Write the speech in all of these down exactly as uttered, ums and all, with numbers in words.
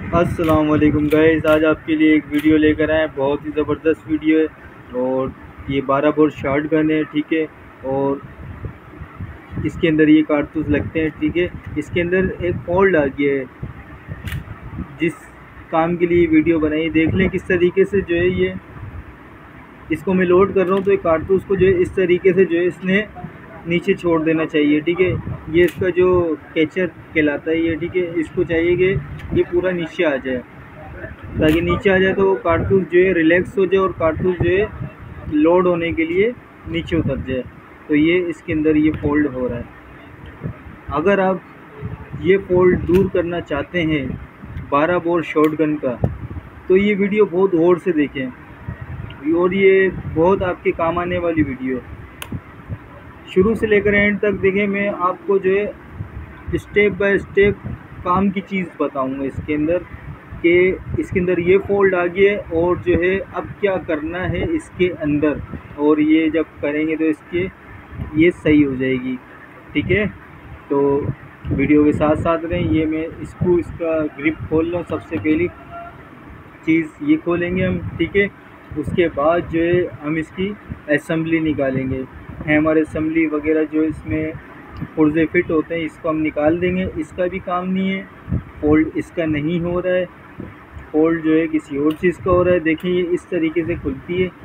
अस्सलाम वालेकुम गाइस, आज आपके लिए एक वीडियो लेकर आए हैं। बहुत ही ज़बरदस्त वीडियो है और ये बारह बोर शॉर्ट गन है, ठीक है। और इसके अंदर ये कारतूस लगते हैं, ठीक है। इसके अंदर एक फॉल्ट आ गया है, जिस काम के लिए वीडियो बनाई देख लें किस तरीके से जो है ये इसको मैं लोड कर रहा हूँ। तो एक कारतूस को जो है इस तरीके से जो है इसने नीचे छोड़ देना चाहिए, ठीक है। ये इसका जो कैचर कहलाता है ये, ठीक है। इसको चाहिए कि ये पूरा नीचे आ जाए, ताकि नीचे आ जाए तो वो कारतूस जो है रिलैक्स हो जाए और कारतूस जो है लोड होने के लिए नीचे उतर जाए। तो ये इसके अंदर ये फोल्ड हो रहा है। अगर आप ये फोल्ड दूर करना चाहते हैं बारह बोर शॉटगन का, तो ये वीडियो बहुत गौर से देखें और ये बहुत आपके काम आने वाली वीडियो है। शुरू से लेकर एंड तक देखें, मैं आपको जो है स्टेप बाय स्टेप काम की चीज़ बताऊंगा इसके अंदर, कि इसके अंदर ये फोल्ड आ गया है और जो है अब क्या करना है इसके अंदर, और ये जब करेंगे तो इसके ये सही हो जाएगी, ठीक है। तो वीडियो के साथ साथ रहें। ये मैं स्क्रू इसका ग्रिप खोल रहा हूँ। सबसे पहली चीज़ ये खोलेंगे हम, ठीक है। उसके बाद जो है हम इसकी असेंबली निकालेंगे। हैमर असेंबली वगैरह जो इसमें पुर्जे फिट होते हैं, इसको हम निकाल देंगे। इसका भी काम नहीं है, फोल्ड इसका नहीं हो रहा है, फोल्ड जो है किसी और चीज़ का हो रहा है। देखिए ये इस तरीके से खुलती है,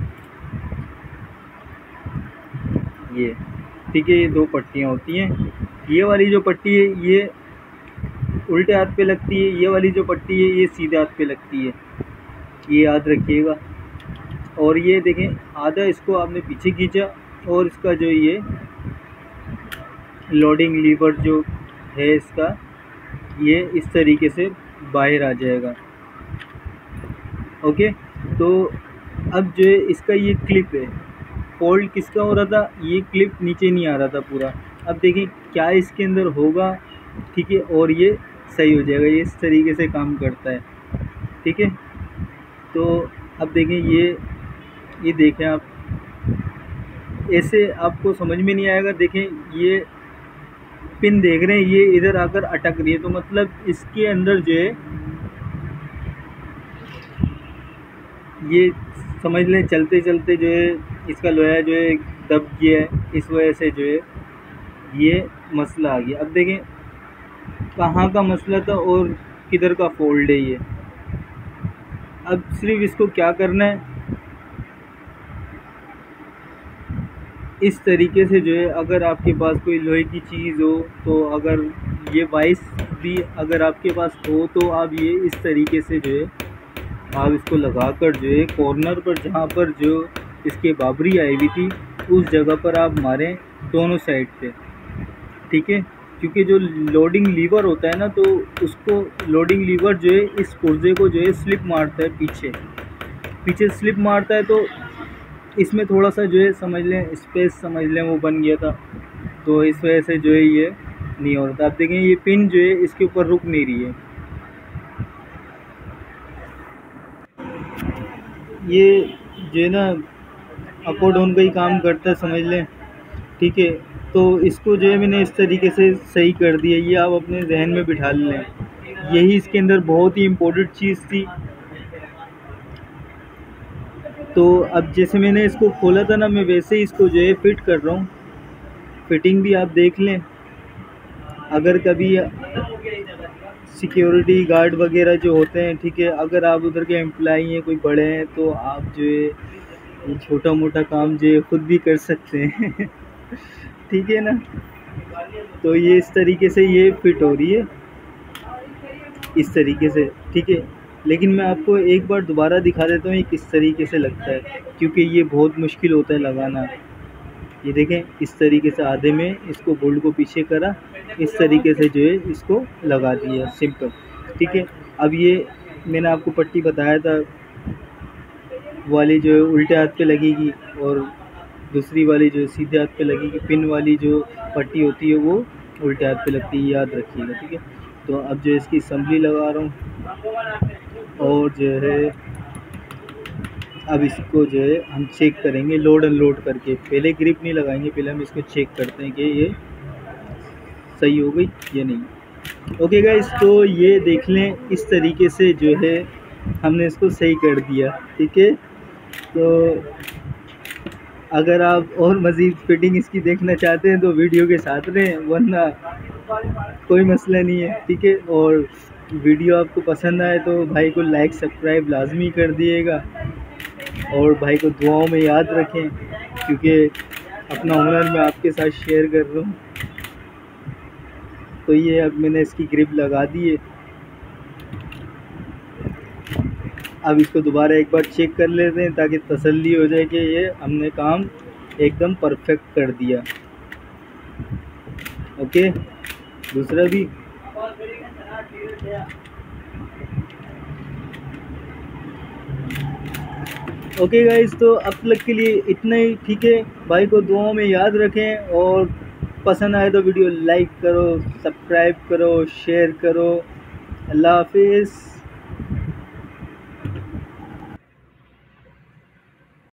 ये ठीक है। ये दो पट्टियाँ होती हैं। ये वाली जो पट्टी है ये उल्टे हाथ पे लगती है, ये वाली जो पट्टी है ये सीधे हाथ पे लगती है, ये याद रखिएगा। और ये देखें, आधा इसको आपने पीछे खींचा और इसका जो ये लोडिंग लीवर जो है इसका, ये इस तरीके से बाहर आ जाएगा, ओके। तो अब जो है इसका ये क्लिप है, फोल्ड किसका हो रहा था, ये क्लिप नीचे नहीं आ रहा था पूरा। अब देखें क्या इसके अंदर होगा, ठीक है, और ये सही हो जाएगा। ये इस तरीके से काम करता है, ठीक है। तो अब देखें ये ये देखें आप, ऐसे आपको समझ में नहीं आएगा। देखें ये पिन देख रहे हैं, ये इधर आकर अटक रही है, तो मतलब इसके अंदर जो है ये समझ लें चलते चलते जो है इसका लोहा जो है दब गया है, इस वजह से जो है ये मसला आ गया। अब देखें कहाँ का मसला था और किधर का फोल्ड है ये। अब सिर्फ इसको क्या करना है, इस तरीके से जो है, अगर आपके पास कोई लोहे की चीज़ हो तो, अगर ये वाइस भी अगर आपके पास हो तो आप ये इस तरीके से जो है आप इसको लगाकर जो है कॉर्नर पर, जहाँ पर जो इसके बाबरी आई हुई थी उस जगह पर आप मारें दोनों साइड पे, ठीक है। क्योंकि जो लोडिंग लीवर होता है ना, तो उसको लोडिंग लीवर जो है इस पुर्जे को जो है स्लिप मारता है, पीछे पीछे स्लिप मारता है। तो इसमें थोड़ा सा जो है समझ लें स्पेस समझ लें वो बन गया था, तो इस वजह से जो है ये नहीं हो रहा था। आप देखें ये पिन जो है इसके ऊपर रुक नहीं रही है, ये जो है ना अप और डाउन का ही काम करता है, समझ लें, ठीक है। तो इसको जो है मैंने इस तरीके से सही कर दिया, ये आप अपने जहन में बिठा लें। यही इसके अंदर बहुत ही इम्पोर्टेंट चीज़ थी। तो अब जैसे मैंने इसको खोला था ना, मैं वैसे ही इसको जो है फिट कर रहा हूँ। फिटिंग भी आप देख लें। अगर कभी सिक्योरिटी गार्ड वगैरह जो होते हैं, ठीक है, अगर आप उधर के एम्प्लॉई हैं, कोई बड़े हैं, तो आप जो है छोटा मोटा काम जो है खुद भी कर सकते हैं ठीक है ना। तो ये इस तरीके से ये फिट हो रही है, इस तरीके से, ठीक है। लेकिन मैं आपको एक बार दोबारा दिखा देता हूँ ये किस तरीके से लगता है, क्योंकि ये बहुत मुश्किल होता है लगाना। ये देखें इस तरीके से आधे में इसको बोल्ट को पीछे करा, इस तरीके से जो है इसको लगा दिया, सिंपल, ठीक है। अब ये मैंने आपको पट्टी बताया था वाली जो है उल्टे हाथ पे लगेगी और दूसरी वाली जो सीधे हाथ पे लगेगी। पिन वाली जो पट्टी होती है वो उल्टे हाथ पे लगती है, याद रखिएगा, ठीक है। तो अब जो इसकी असेंबली लगा रहा हूँ और जो है अब इसको जो है हम चेक करेंगे लोड अनलोड करके। पहले ग्रिप नहीं लगाएंगे, पहले हम इसको चेक करते हैं कि ये सही हो गई या नहीं। ओके गाइस, तो ये देख लें, इस तरीके से जो है हमने इसको सही कर दिया। ठीक है, तो अगर आप और मज़ीद फिटिंग इसकी देखना चाहते हैं तो वीडियो के साथ रहें, वरना कोई मसला नहीं है। ठीक है, और वीडियो आपको पसंद आए तो भाई को लाइक सब्सक्राइब लाजमी कर दिएगा, और भाई को दुआओं में याद रखें, क्योंकि अपना हुनर मैं आपके साथ शेयर कर रहा हूँ। तो ये अब मैंने इसकी ग्रिप लगा दी है। अब इसको दोबारा एक बार चेक कर लेते हैं ताकि तसल्ली हो जाए कि ये हमने काम एकदम परफेक्ट कर दिया। ओके, दूसरा भी। ओके गाइस, तो अब तक के लिए इतना ही। ठीक है, भाई को दुआओं में याद रखें, और पसंद आए तो वीडियो लाइक करो, सब्सक्राइब करो, शेयर करो। अल्लाह हाफिज़।